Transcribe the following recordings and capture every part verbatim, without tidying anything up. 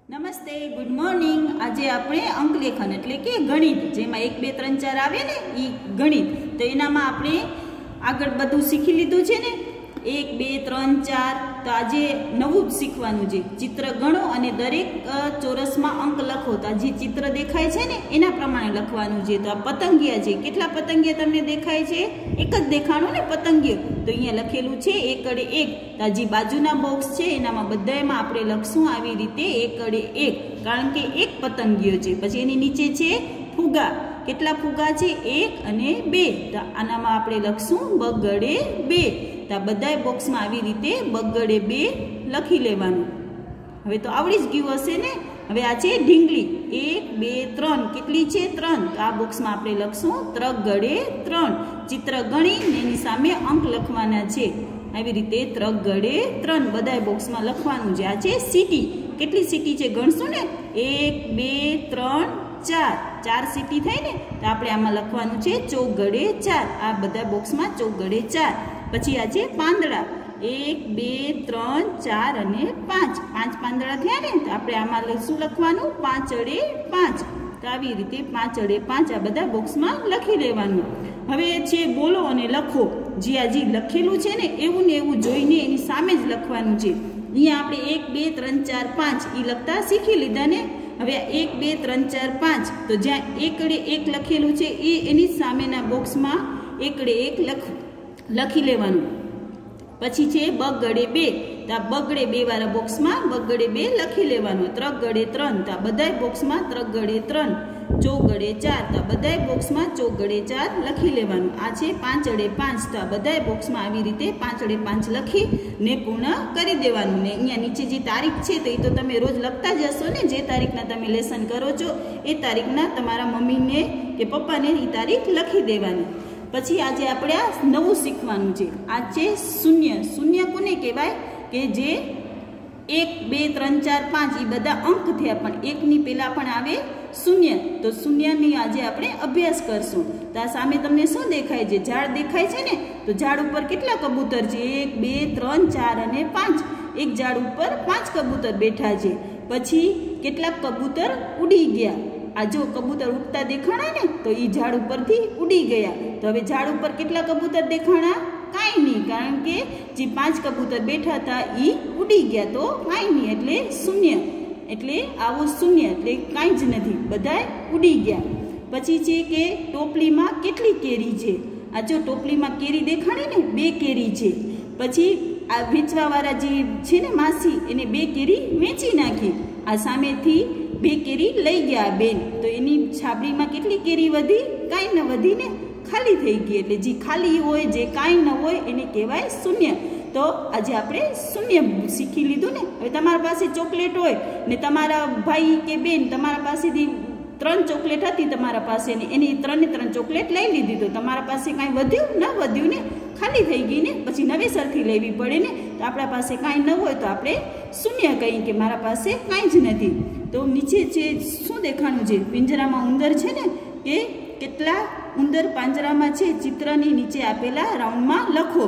नमस्ते, good morning. आज आपणे अंकलेखन एटले के गणित जेमां एक बे त्रण चार आवे ने ई गणित तो एनामां आपणे आगळ बधुं शीखी लीधुं छे ने एक बे त्रण चार। तो आज नवुं शीखवानुं छे चित्र गणो अने दरेक चोरसमां अंक लखो। तो जे चित्र देखाय छे ने एना प्रमाणे लखवानुं छे। तो आ पतंगिया छे, केटला पतंगिया तमने देखाय छे? एक ज देखाणो ने पतंगियो। तो अहींया लखेलुं छे एक अड़े एक। तो आ जे बाजुना बॉक्स छे एनामां बधायमां आपणे लखशुं आवी रीते एक अड़े एक, कारण के एक पतंगियो छे। पछी एनी नीचे छे फुगा, केटला फुगा छे? एक अने बे। तो आनामां आपणे लखशुं बगड़े बे। तो आ बधाय बॉक्स में आवी रीते बगड़े बे लखी लेवानुं। हवे तो आवड़ी ज गयुं हशे ने। हवे आ छे ढींगली एक बे त्रण, केटली छे? त्रण। तो आ बॉक्स में आपणे लखशुं त्रिगड़े त्रण। चित्र गणी ने एनी सामे अंक लखवाना छे। आवी रीते त्रिगड़े त्रण बधाय बॉक्स में लखवानुं छे। आ छे सीटी, केटली सीटी छे गणशुं ने? एक बे त्रण चार, चार सीटी थाय ने। तो आपणे आमां लखवानुं छे चौगड़े चार। आ बधा बॉक्स में चौगड़े चार। पछी आ छे પાંદડા एक बे त्रण चार अने पांच, पांच પાંદડા थया ने। तो आपणे आमां शुं लखवानुं? पांच अड़े पांच। तो आवी रीते पांच अड़े पांच आ बधा बॉक्स में लखी लेवानुं। हवे छे बोलो अने लखो। जे आ जे लखेलुं छे ने एवुं ने एवुं जोईने एनी सामे ज लखवानुं छे। अहींया आपणे एक बे त्रण चार पांच ई लखता शीखी लीधा ने। हवे एक बे त्रण चार पांच, तो ज्यां एकड़े एक लखेलुं छे ए एनी सामेना बॉक्स में एकड़े एक लख लखी लेवानुं। पछी छे बगड़े बे। तो आ बगड़े बे वाळा बॉक्स में बगड़े बे लखी लेवानुं। त्रिगड़े त्रण, तो आ बधाय बॉक्स में त्रिगड़े त्रण। चौगड़े चार, तो आ बधाय बॉक्स में चौगड़े चार लखी लेवानुं। आ छे पांच अड़े पांच, तो आ बधाय बॉक्स में आवी रीते पांच अड़े पांच लखी ने पूर्ण करी देवानुं। ने अहींया नीचे जे तारीख छे तो ए तो तमे रोज लखता ज हशो ने। जे तारीखना तमे लेसन करो छो ए तारीखना तमारा मम्मी ने के पप्पा ने ई तारीख लखी देवानी। पछी आज आपणे आ नवुं शीखवानुं छे। आज छे शून्य। शून्य कोने कहेवाय? के जे एक बे त्रण चार पांच ई बधा अंक थया पण एक नी पहेला पण आवे शून्य। तो शून्य नी आजे आपणे अभ्यास करशुं। तो आ सामे तमने शुं देखाय छे? झाड़ देखाय छे ने। तो झाड़ उपर केटला कबूतर छे? एक बे त्रण चार अने पांच। एक झाड़ उपर पांच कबूतर बेठा छे। पछी केटला कबूतर उड़ी गया? आ जो कबूतर उड़ता देखाणा ने तो ई झाड़ उपरथी उड़ी गया। तो हवे झाड़ उपर केटला कबूतर देखाणा? काई नहीं, कारण के जे पांच कबूतर बैठा था ई उड़ी गया। तो काई नहीं एटले शून्य। एटले आवो शून्य एटले काई ज नथी, बधाय उड़ी गया। पछी छे के टोपली में केटली केरी छे? आ जो टोपली में केरी देखाणी ने बे केरी छे। पछी आ वेचवा वाळा जे छे ने मासी एने बे केरी वेची नाखी। आ सामेथी बे केरी लई गया बेन। तो एनी छाबड़ी में केटली केरी वधी? काई न वधी ने, खाली थई गई। एटले जे खाली होय, जे काई न होय एने कहेवाय शून्य। तो आज आपणे शून्य शीखी लीधुं ने। हवे तमारा पासे चॉकलेट होय ने तमारा भाई के बेन तमारा पासेथी त्रण चॉकलेट हती तमारा पासे ने एनी त्रण ने त्रण चॉकलेट लई लीधी। तो तमारा पासे काई वध्युं? न वध्युं ने, खाली थई गई ने। पछी नवेसरथी लेवी पड़े ने। तो आपणा पासे काई न होय तो आपणे शून्य कही के मारा पासे काई ज नथी। तो नीचे छे शुं देखाणुं छे? पिंजरामां उंदर छे ने के केटला उंदर પાંજરામાં छे? चित्रनी नीचे आपेला राउंड में लखो।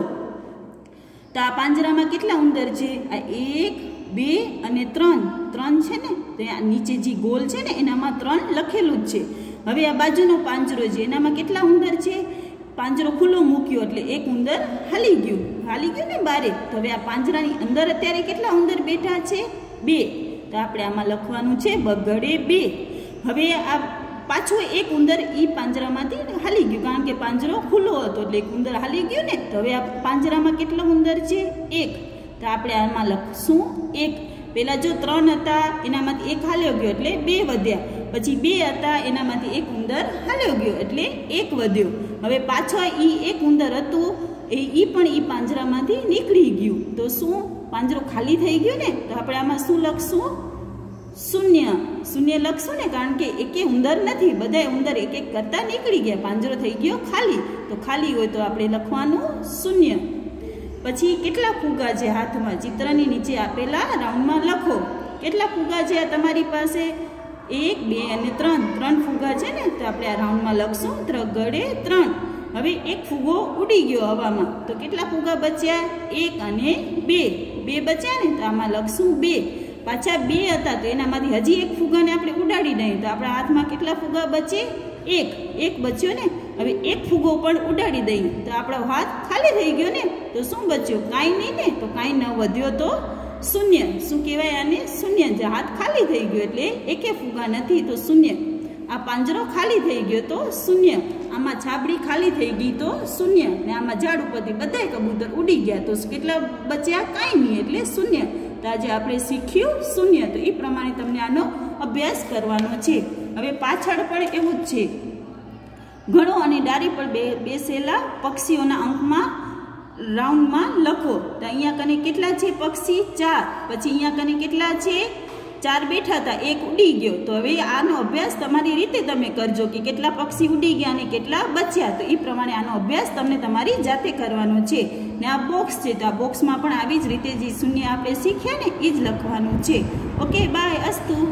तो आ પાંજરામાં केटला उंदर छे? आ एक बे अने त्रण, त्रण छे ने। तो आ नीचे जे गोल छे ने एनामां त्रण लखेलुं ज छे। हवे आ बाजुनो પાંજરો छे एनामां केटला उंदर छे? પાંજરો खुल्लो मूक्यो એટલે एक उंदर हाली गयुं, हाली गयुं ने बारे। तो हवे आ પાંજરાની अंदर अत्यारे केटला उंदर बेठा छे? बे। तो आपणे आमां लखवानुं छे बगड़े बे। हवे आ पाछो एक उंदर ई પાંજરામાંથી हाली गयुं, कारण के પાંજરો खुल्लो हतो એટલે एक उंदर हाली गयुं ने। तो हवे आ પાંજરામાં કેટલો उंदर छे? एक। तो आपणे आमां लखशुं एक। पेला जो त्रण हता एनामांथी एक हाल्यो गयो એટલે बे वध्या। पछी बे हता एनामांथी एक उंदर हाल्यो गयो એટલે एक वध्यो। हवे पाछो ई एक उंदर हतुं ए ई पण ई પાંજરામાંથી નીકળી ગયું। तो शुं પાંજરો खाली थई गयो ने। तो आपणे आमां शुं लखशुं? शून्य। शून्य लखशुं ने, कारण के एके उंदर नथी, बधाय उंदर एक एक करता निकली गया। પાંજરો थई गयो खाली। तो खाली होय तो आपणे लखवानुं शून्य। पछी केटला फुगा छे हाथमां? चित्रनी नीचे आपेला राउंड में लखो। केटला फुगा छे तमारी पासे? एक बे अने त्रण, त्रण फुगा छे ने। तो आपणे आ राउंड में लखशुं त्रिगड़े त्रण। हवे एक फुगो उड़ी गयो हवामां। तो केटला फुगा बच्या? एक अने बे, बे बच्या ने। तो आमां लखशुं बे। પાછા બે હતા તો એનામાંથી હજી એક ફુગાને આપણે ઉડાડી દઈએ તો આપણા હાથમાં કેટલા ફુગા બચે? એક એક બચ્યો ને. હવે એક ફુગો પણ ઉડાડી દઈએ તો આપણો હાથ ખાલી થઈ ગયો ને. તો શું બચ્યો? કાંઈ નહીં ને. તો કાંઈ ન વધ્યો તો શૂન્ય. શું કહેવાય આને? શૂન્ય. જે હાથ ખાલી થઈ ગયો એટલે એકે ફુગા નથી તો શૂન્ય. આ પાંજરો ખાલી થઈ ગયો તો શૂન્ય. આમાં છાબડી ખાલી થઈ ગઈ તો શૂન્ય. ને આમાં ઝાડ ઉપરથી બધાય કબૂતર ઉડી ગયા તો કેટલા બચ્યા? કાંઈ નહીં એટલે શૂન્ય. તો આજે આપણે શીખ્યું શૂન્ય. તો એ પ્રમાણે તમને આનો અભ્યાસ કરવાનો છે. હવે પાછળ પણ એવું જ છે. ઘણો અને ડારી પર બે બેસેલા પક્ષીઓના અંકમાં રાઉન્ડમાં લખો. તો અહીંયા કને કેટલા છે પક્ષી? ચાર. પછી અહીંયા કને કેટલા છે? ચાર બેઠા હતા, એક ઉડી ગયો. તો હવે આનો અભ્યાસ તમારી રીતે તમે કરજો કે કેટલા પક્ષી ઉડી ગયા અને કેટલા બચ્યા. તો એ પ્રમાણે આનો અભ્યાસ તમને તમારી જાતે કરવાનો છે. ને આ બોક્સ છે તો આ બોક્સમાં પણ આવી જ રીતે જે શૂન્ય આપણે શીખ્યા ને એ જ લખવાનું છે. ઓકે, બાય, અસ્તુ.